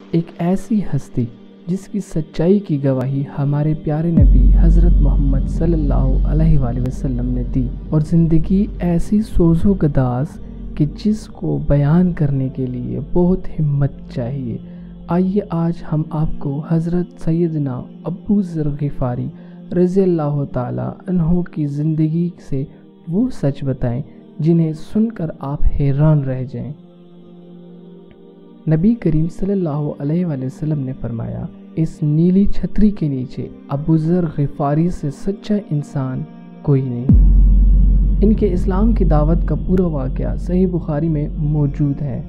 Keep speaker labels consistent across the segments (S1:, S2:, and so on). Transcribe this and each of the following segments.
S1: ایک ایسی ہستی جس کی سچائی کی گواہی ہمارے پیارے نبی حضرت محمد صلی اللہ علیہ وآلہ وسلم نے دی، اور زندگی ایسی سوز و گداز کہ جس کو بیان کرنے کے لیے بہت ہمت چاہیے۔ آئیے آج ہم آپ کو حضرت سیدنا ابو ذر غفاری رضی اللہ تعالی عنہ کی زندگی سے وہ سچ بتائیں جنہیں سن کر آپ حیران رہ جائیں۔ نبی کریم صلی اللہ علیہ وآلہ وسلم نے فرمایا، اس نیلی چھتری کے نیچے ابو ذر غفاری سے سچا انسان کوئی نہیں۔ ان کے اسلام کی دعوت کا پورا واقعہ صحیح بخاری میں موجود ہے۔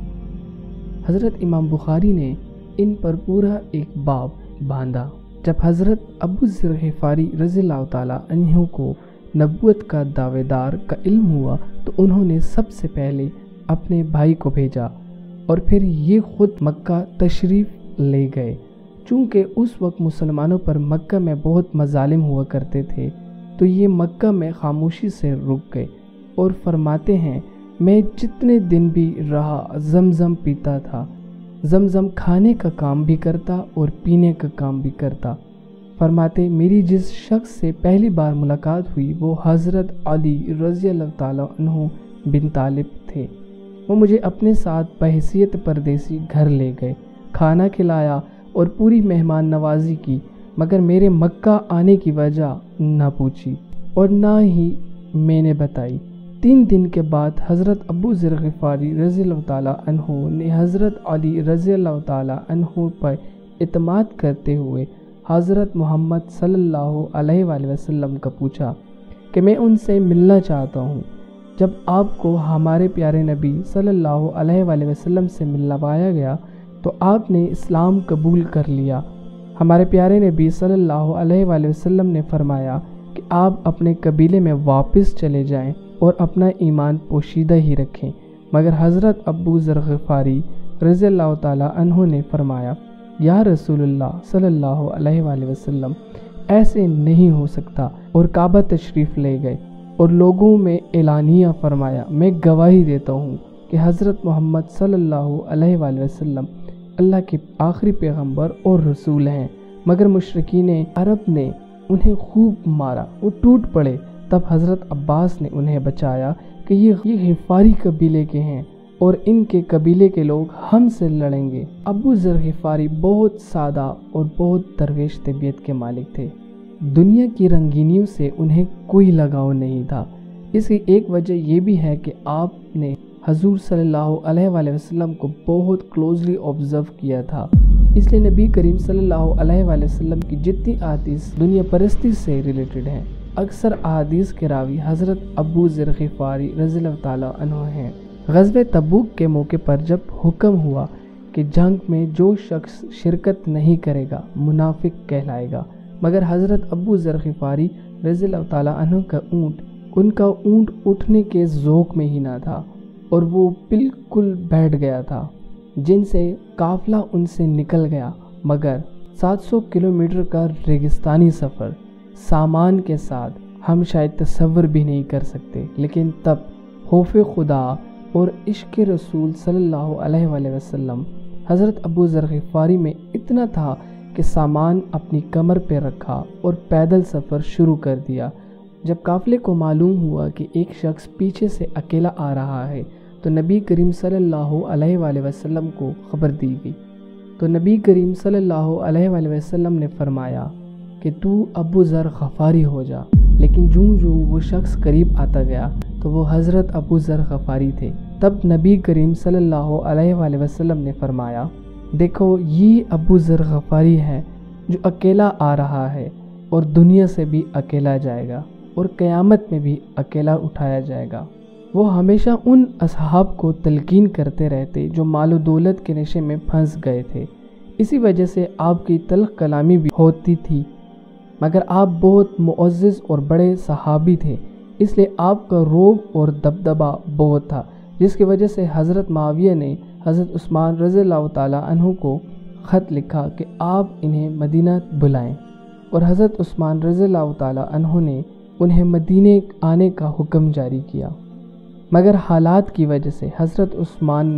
S1: حضرت امام بخاری نے ان پر پورا ایک باب باندھا۔ جب حضرت ابو ذر غفاری رضی اللہ تعالیٰ عنہ کو نبوت کا دعوے دار کا علم ہوا تو انہوں نے سب سے پہلے اپنے بھائی کو بھیجا اور پھر یہ خود مکہ تشریف لے گئے۔ چونکہ اس وقت مسلمانوں پر مکہ میں بہت مظالم ہوا کرتے تھے تو یہ مکہ میں خاموشی سے رک گئے اور فرماتے ہیں، میں جتنے دن بھی رہا زمزم پیتا تھا، زمزم کھانے کا کام بھی کرتا اور پینے کا کام بھی کرتا۔ فرماتے، میری جس شخص سے پہلی بار ملاقات ہوئی وہ حضرت علی رضی اللہ تعالیٰ عنہ بن طالب تھے۔ وہ مجھے اپنے ساتھ بحیثیت پردیسی گھر لے گئے، کھانا کھلایا اور پوری مہمان نوازی کی، مگر میرے مکہ آنے کی وجہ نہ پوچھی اور نہ ہی میں نے بتائی۔ 3 دن کے بعد حضرت ابو ذر غفاری رضی اللہ تعالیٰ عنہ نے حضرت علی رضی اللہ تعالیٰ عنہ پر اعتماد کرتے ہوئے حضرت محمد صلی اللہ علیہ وآلہ وسلم کا پوچھا کہ میں ان سے ملنا چاہتا ہوں۔ جب آپ کو ہمارے پیارے نبی صلی اللہ علیہ وآلہ وسلم سے ملوایا گیا تو آپ نے اسلام قبول کر لیا۔ ہمارے پیارے نبی صلی اللہ علیہ وآلہ وسلم نے فرمایا کہ آپ اپنے قبیلے میں واپس چلے جائیں اور اپنا ایمان پوشیدہ ہی رکھیں، مگر حضرت ابو ذر غفاری رضی اللہ تعالیٰ عنہ نے فرمایا، یا رسول اللہ صلی اللہ علیہ وآلہ وسلم، ایسے نہیں ہو سکتا، اور کعبہ تشریف لے گئے اور لوگوں میں اعلانیہ فرمایا، میں گواہی دیتا ہوں کہ حضرت محمد صلی اللہ علیہ وآلہ وسلم اللہ کے آخری پیغمبر اور رسول ہیں۔ مگر مشرکین عرب نے انہیں خوب مارا، وہ ٹوٹ پڑے۔ تب حضرت عباس نے انہیں بچایا کہ یہ غفاری قبیلے کے ہیں اور ان کے قبیلے کے لوگ ہم سے لڑیں گے۔ ابو ذر غفاری بہت سادہ اور بہت درویش طبیعت کے مالک تھے۔ دنیا کی رنگینیوں سے انہیں کوئی لگاؤ نہیں تھا۔ اس کی ایک وجہ یہ بھی ہے کہ آپ نے حضور صلی اللہ علیہ وآلہ وسلم کو بہت کلوزلی آبزرو کیا تھا، اس لیے نبی کریم صلی اللہ علیہ وآلہ وسلم کی جتنی احادیث دنیا پرستی سے ریلیٹڈ ہیں، اکثر احادیث کے راوی حضرت ابو ذر غفاری رضی اللہ تعالیٰ عنہ ہیں۔ غزوہ تبوک کے موقع پر جب حکم ہوا کہ جنگ میں جو شخص شرکت نہیں کرے گا منافق کہلائے گا، مگر حضرت ابو ذر غفاری رضی اللہ تعالیٰ عنہ کا ان کا اونٹ اٹھنے کے ذوق میں ہی نہ تھا اور وہ بالکل بیٹھ گیا تھا، جن سے قافلہ ان سے نکل گیا۔ مگر 700 کلومیٹر کا ریگستانی سفر سامان کے ساتھ ہم شاید تصور بھی نہیں کر سکتے، لیکن تب خوف خدا اور عشق رسول صلی اللہ علیہ وآلہ وسلم حضرت ابو ذر غفاری میں اتنا تھا کہ سامان اپنی کمر پہ رکھا اور پیدل سفر شروع کر دیا۔ جب قافلے کو معلوم ہوا کہ ایک شخص پیچھے سے اکیلا آ رہا ہے تو نبی کریم صلی اللہ علیہ وآلہ وسلم کو خبر دی گئی، تو نبی کریم صلی اللہ علیہ وآلہ وسلم نے فرمایا کہ تو ابو ذر غفاری ہو جا۔ لیکن جوں وہ شخص قریب آتا گیا تو وہ حضرت ابو ذر غفاری تھے۔ تب نبی کریم صلی اللہ علیہ وآلہ وسلم نے فرمایا، دیکھو یہ ابو ذر غفاری ہے جو اکیلا آ رہا ہے اور دنیا سے بھی اکیلا جائے گا اور قیامت میں بھی اکیلا اٹھایا جائے گا۔ وہ ہمیشہ ان اصحاب کو تلقین کرتے رہتے جو مال و دولت کے نشے میں پھنس گئے تھے، اسی وجہ سے آپ کی تلخ کلامی بھی ہوتی تھی، مگر آپ بہت معزز اور بڑے صحابی تھے، اس لیے آپ کا روب اور دبدبہ بہت تھا، جس کی وجہ سے حضرت معاویہ نے حضرت عثمان رضی اللہ تعالیٰ عنہ کو خط لکھا کہ آپ انہیں مدینہ بلائیں، اور حضرت عثمان رضی اللہ تعالیٰ عنہ نے انہیں مدینے آنے کا حکم جاری کیا۔ مگر حالات کی وجہ سے حضرت عثمان نے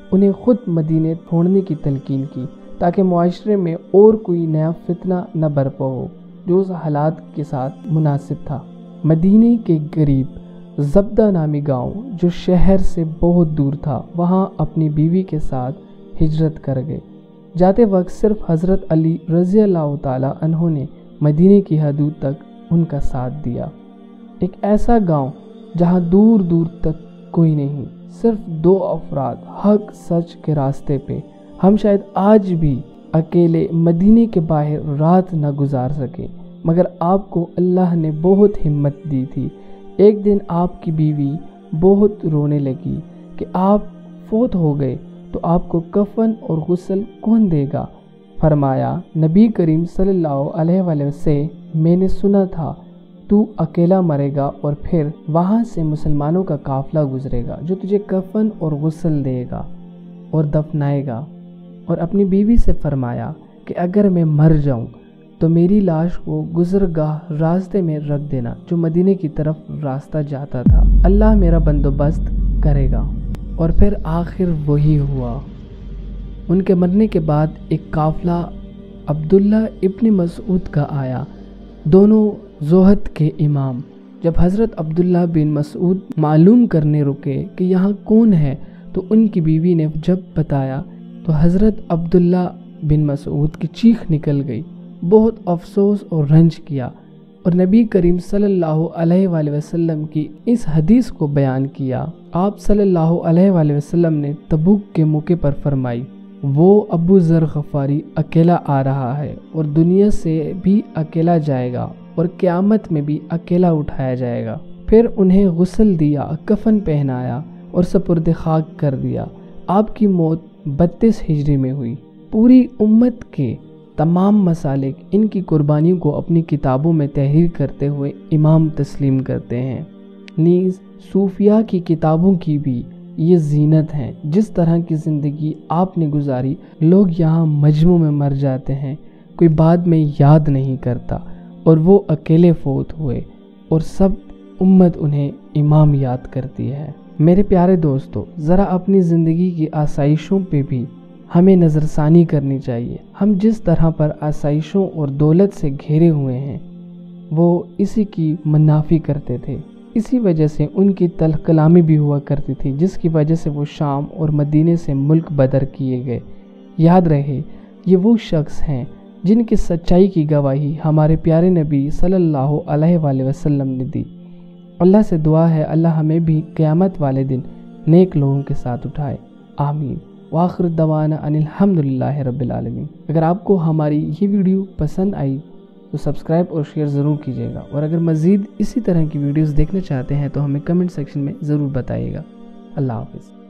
S1: انہیں خود مدینے چھوڑنے کی تلقین کی تاکہ معاشرے میں اور کوئی نیا فتنہ نہ برپا ہو جو اس حالات کے ساتھ مناسب تھا۔ مدینے کے قریب زبدہ نامی گاؤں جو شہر سے بہت دور تھا، وہاں اپنی بیوی کے ساتھ ہجرت کر گئے۔ جاتے وقت صرف حضرت علی رضی اللہ تعالی عنہ نے مدینے کی حدود تک ان کا ساتھ دیا۔ ایک ایسا گاؤں جہاں دور دور تک کوئی نہیں، صرف 2 افراد حق سچ کے راستے پہ۔ ہم شاید آج بھی اکیلے مدینے کے باہر رات نہ گزار سکے، مگر آپ کو اللہ نے بہت ہمت دی تھی۔ ایک دن آپ کی بیوی بہت رونے لگی کہ آپ فوت ہو گئے تو آپ کو کفن اور غسل کون دے گا؟ فرمایا، نبی کریم صلی اللہ علیہ وسلم سے میں نے سنا تھا تو اکیلا مرے گا اور پھر وہاں سے مسلمانوں کا قافلہ گزرے گا جو تجھے کفن اور غسل دے گا اور دفنائے گا۔ اور اپنی بیوی سے فرمایا کہ اگر میں مر جاؤں تو میری لاش کو گزرگاہ راستے میں رکھ دینا جو مدینے کی طرف راستہ جاتا تھا، اللہ میرا بندوبست کرے گا۔ اور پھر آخر وہی ہوا۔ ان کے مرنے کے بعد ایک قافلہ عبداللہ ابن مسعود کا آیا، دونوں زہد کے امام۔ جب حضرت عبداللہ بن مسعود معلوم کرنے رکے کہ یہاں کون ہے تو ان کی بیوی نے جب بتایا تو حضرت عبداللہ بن مسعود کی چیخ نکل گئی، بہت افسوس اور رنج کیا، اور نبی کریم صلی اللہ علیہ وآلہ وسلم کی اس حدیث کو بیان کیا۔ آپ صلی اللہ علیہ وآلہ وسلم نے تبوک کے موقع پر فرمائی، وہ ابو ذر غفاری اکیلا آ رہا ہے اور دنیا سے بھی اکیلا جائے گا اور قیامت میں بھی اکیلا اٹھایا جائے گا۔ پھر انہیں غسل دیا، کفن پہنایا اور سپرد خاک کر دیا۔ آپ کی موت 32 ہجری میں ہوئی۔ پوری امت کے تمام مسالک ان کی قربانیوں کو اپنی کتابوں میں تحریر کرتے ہوئے امام تسلیم کرتے ہیں۔ نیز صوفیاء کی کتابوں کی بھی یہ زینت ہیں۔ جس طرح کی زندگی آپ نے گزاری، لوگ یہاں مجمع میں مر جاتے ہیں، کوئی بعد میں یاد نہیں کرتا، اور وہ اکیلے فوت ہوئے اور سب امت انہیں امام یاد کرتی ہے۔ میرے پیارے دوستو، ذرا اپنی زندگی کی آسائشوں پہ بھی ہمیں نظر ثانی کرنی چاہیے۔ ہم جس طرح پر آسائشوں اور دولت سے گھیرے ہوئے ہیں، وہ اسی کی منافی کرتے تھے۔ اسی وجہ سے ان کی تلخ کلامی بھی ہوا کرتی تھی، جس کی وجہ سے وہ شام اور مدینے سے ملک بدر کیے گئے۔ یاد رہے، یہ وہ شخص ہیں جن کی سچائی کی گواہی ہمارے پیارے نبی صلی اللہ علیہ وآلہ وسلم نے دی۔ اللہ سے دعا ہے اللہ ہمیں بھی قیامت والے دن نیک لوگوں کے ساتھ اٹھائے، آمین۔ وآخر دعوانا ان الحمدللہ رب العالمین۔ اگر آپ کو ہماری یہ ویڈیو پسند آئی تو سبسکرائب اور شیئر ضرور کیجیے گا، اور اگر مزید اسی طرح کی ویڈیوز دیکھنا چاہتے ہیں تو ہمیں کمنٹ سیکشن میں ضرور بتائیے گا۔ اللہ حافظ۔